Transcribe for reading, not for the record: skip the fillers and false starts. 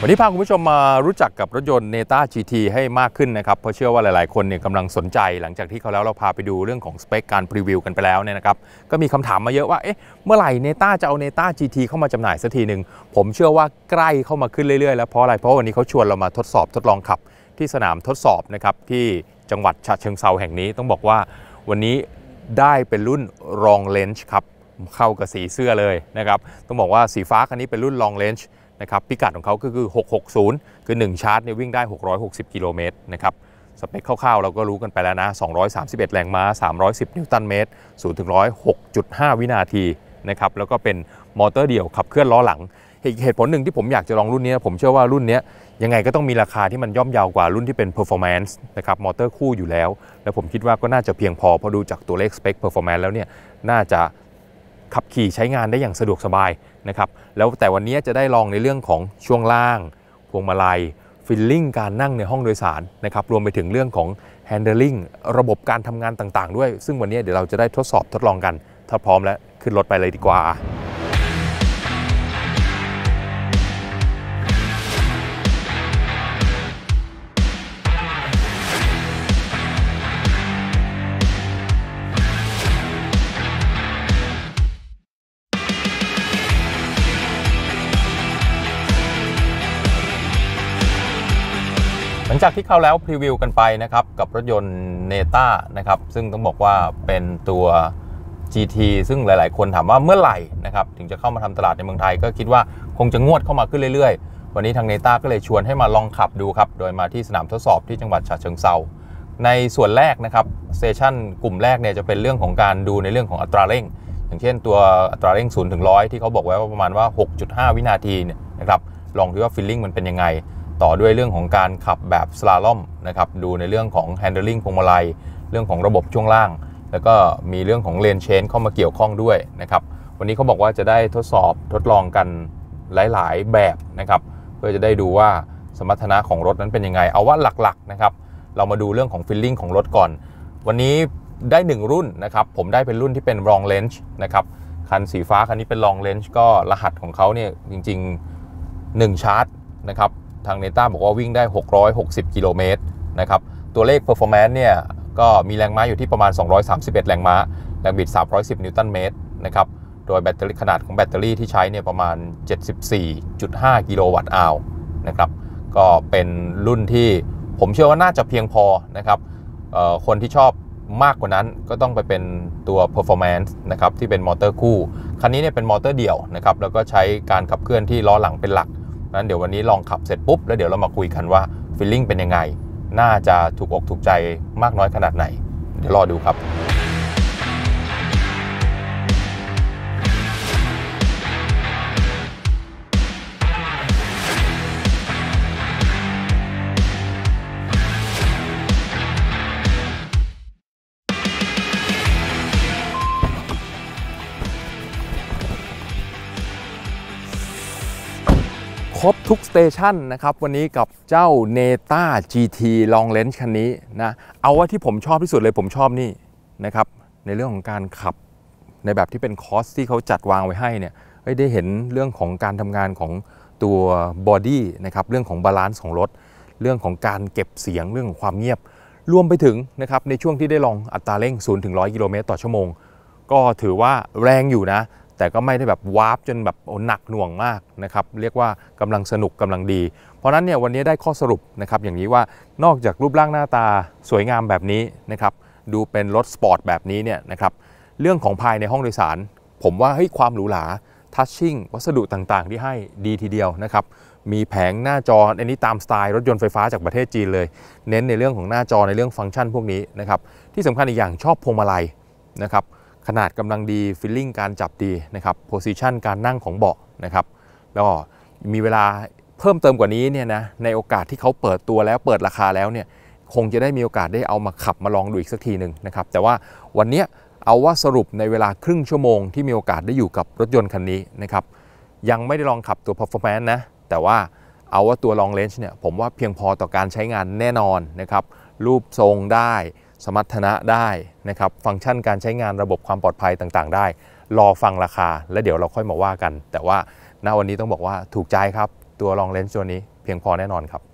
วันนี้พาคุณผู้ชมมารู้จักกับรถยนต์ Neta GT ให้มากขึ้นนะครับเพราะเชื่อว่าหลายๆคนเนี่ยกำลังสนใจหลังจากที่เขาแล้วเราพาไปดูเรื่องของสเปคการพรีวิวกันไปแล้วเนี่ยนะครับก็มีคำถามมาเยอะว่าเมื่อไหร่ Neta จะเอา Neta GT เข้ามาจำหน่ายสักทีหนึ่งผมเชื่อว่าใกล้เข้ามาขึ้นเรื่อยๆแล้วเพราะอะไรเพราะวันนี้เขาชวนเรามาทดลองขับที่สนามทดสอบนะครับที่จังหวัดฉะเชิงเทราแห่งนี้ต้องบอกว่าวันนี้ได้เป็นรุ่น Long Range ครับเข้ากับสีเสื้อเลยนะครับต้องบอกว่าสีฟ้าคันนี้เป็นรุ่น Long Rangeนะครับพิกัดของเขาก็คือ660คือ1ชาร์จเนี่ยวิ่งได้660กิโลเมตรนะครับสเปคคร่าวๆเราก็รู้กันไปแล้วนะ231แรงม้า310นิวตันเมตร0ถึง100 6.5 วินาทีนะครับแล้วก็เป็นมอเตอร์เดี่ยวขับเคลื่อนล้อหลังเหตุผลหนึ่งที่ผมอยากจะลองรุ่นนี้ผมเชื่อว่ารุ่นนี้ยังไงก็ต้องมีราคาที่มันย่อมเยาวกว่ารุ่นที่เป็น performance นะครับมอเตอร์คู่อยู่แล้วและผมคิดว่าก็น่าจะเพียงพอเพราะดูจากตัวเลขสเปค performance แล้วเนี่ยน่าจะขับขี่ใช้งานได้อย่างสะดวกสบายนะครับแล้วแต่วันนี้จะได้ลองในเรื่องของช่วงล่างพวงมาลัยฟีลลิ่งการนั่งในห้องโดยสารนะครับรวมไปถึงเรื่องของ handling ระบบการทำงานต่างๆด้วยซึ่งวันนี้เดี๋ยวเราจะได้ทดลองกันถ้าพร้อมแล้วขึ้นรถไปเลยดีกว่าหลังจากที่เข้าแล้วพรีวิวกันไปนะครับกับรถยนต์ Neta นะครับซึ่งต้องบอกว่าเป็นตัว GT ซึ่งหลายๆคนถามว่าเมื่อไหร่นะครับถึงจะเข้ามาทำตลาดในเมืองไทยก็คิดว่าคงจะงวดเข้ามาขึ้นเรื่อยๆวันนี้ทาง Neta ก็เลยชวนให้มาลองขับดูครับโดยมาที่สนามทดสอบที่จังหวัดฉะเชิงเทราในส่วนแรกนะครับเซสชั่นกลุ่มแรกเนี่ยจะเป็นเรื่องของการดูในเรื่องของอัตราเร่งอย่างเช่นตัวอัตราเร่ง0ถึง100ที่เขาบอกไว้ว่าประมาณว่า 6.5 วินาทีเนี่ยนะครับลองดูว่าฟีลลิ่งมันเป็นยังไงต่อด้วยเรื่องของการขับแบบสลาล่อมนะครับดูในเรื่องของ handling พวงมาลัยเรื่องของระบบช่วงล่างแล้วก็มีเรื่องของเลนเชนเข้ามาเกี่ยวข้องด้วยนะครับวันนี้เขาบอกว่าจะได้ทดลองกันหลายๆแบบนะครับเพื่อจะได้ดูว่าสมรรถนะของรถนั้นเป็นยังไงเอาว่าหลักๆนะครับเรามาดูเรื่องของ feeling ของรถก่อนวันนี้ได้1รุ่นนะครับผมได้เป็นรุ่นที่เป็น long range นะครับคันสีฟ้าคันนี้เป็น long range ก็รหัสของเขาเนี่ยจริงๆ1ชาร์จนะครับทาง Neta บอกว่าวิ่งได้660กิโลเมตรนะครับตัวเลข performance เนี่ยก็มีแรงม้าอยู่ที่ประมาณ231แรงม้าแรงบิด310นิวตันเมตรนะครับโดยแบตเตอรี่ขนาดของแบตเตอรี่ที่ใช้เนี่ยประมาณ 74.5 กิโลวัตต์อาวนะครับก็เป็นรุ่นที่ผมเชื่อว่าน่าจะเพียงพอนะครับคนที่ชอบมากกว่านั้นก็ต้องไปเป็นตัว performance นะครับที่เป็นมอเตอร์คู่คันนี้เนี่ยเป็นมอเตอร์เดี่ยวนะครับแล้วก็ใช้การขับเคลื่อนที่ล้อหลังเป็นหลักนั้นเดี๋ยววันนี้ลองขับเสร็จปุ๊บแล้วเดี๋ยวเรามาคุยกันว่าฟีลลิ่งเป็นยังไงน่าจะถูกอกถูกใจมากน้อยขนาดไหนเดี๋ยวรอดูครับครบทุกสเตชันนะครับวันนี้กับเจ้า Neta GT Long Range คันนี้นะเอาว่าที่ผมชอบที่สุดเลยผมชอบนี่นะครับในเรื่องของการขับในแบบที่เป็นคอร์สที่เขาจัดวางไว้ให้เนี่ยได้เห็นเรื่องของการทำงานของตัวบอดี้นะครับเรื่องของบาลานซ์ของรถเรื่องของการเก็บเสียงเรื่องของความเงียบรวมไปถึงนะครับในช่วงที่ได้ลองอัตราเร่ง0ถึง100กิโลเมตรต่อชั่วโมงก็ถือว่าแรงอยู่นะแต่ก็ไม่ได้แบบวาร์ปจนแบบหนักหน่วงมากนะครับเรียกว่ากำลังสนุกกำลังดีเพราะนั้นเนี่ยวันนี้ได้ข้อสรุปนะครับอย่างนี้ว่านอกจากรูปร่างหน้าตาสวยงามแบบนี้นะครับดูเป็นรถสปอร์ตแบบนี้เนี่ยนะครับเรื่องของภายในห้องโดยสารผมว่าความหรูหราทัชชิ่งวัสดุต่างๆที่ให้ดีทีเดียวนะครับมีแผงหน้าจออันนี้ตามสไตล์รถยนต์ไฟฟ้าจากประเทศจีนเลยเน้นในเรื่องของหน้าจอในเรื่องฟังก์ชันพวกนี้นะครับที่สำคัญอีกอย่างชอบพวงมาลัยนะครับขนาดกำลังดีฟีลลิ่งการจับดีนะครับโพซิชันการนั่งของเบาะนะครับแล้วก็มีเวลาเพิ่มเติมกว่านี้เนี่ยนะในโอกาสที่เขาเปิดตัวแล้วเปิดราคาแล้วเนี่ยคงจะได้มีโอกาสได้เอามาขับมาลองดูอีกสักทีหนึ่งนะครับแต่ว่าวันนี้เอาว่าสรุปในเวลาครึ่งชั่วโมงที่มีโอกาสได้อยู่กับรถยนต์คันนี้นะครับยังไม่ได้ลองขับตัว performance นะแต่ว่าเอาว่าตัว long range เนี่ยผมว่าเพียงพอต่อการใช้งานแน่นอนนะครับรูปทรงได้สมรรถนะได้นะครับฟังก์ชันการใช้งานระบบความปลอดภัยต่างๆได้รอฟังราคาแล้วเดี๋ยวเราค่อยมาว่ากันแต่ว่าณวันนี้ต้องบอกว่าถูกใจครับตัว Long Range ตัวนี้เพียงพอแน่นอนครับ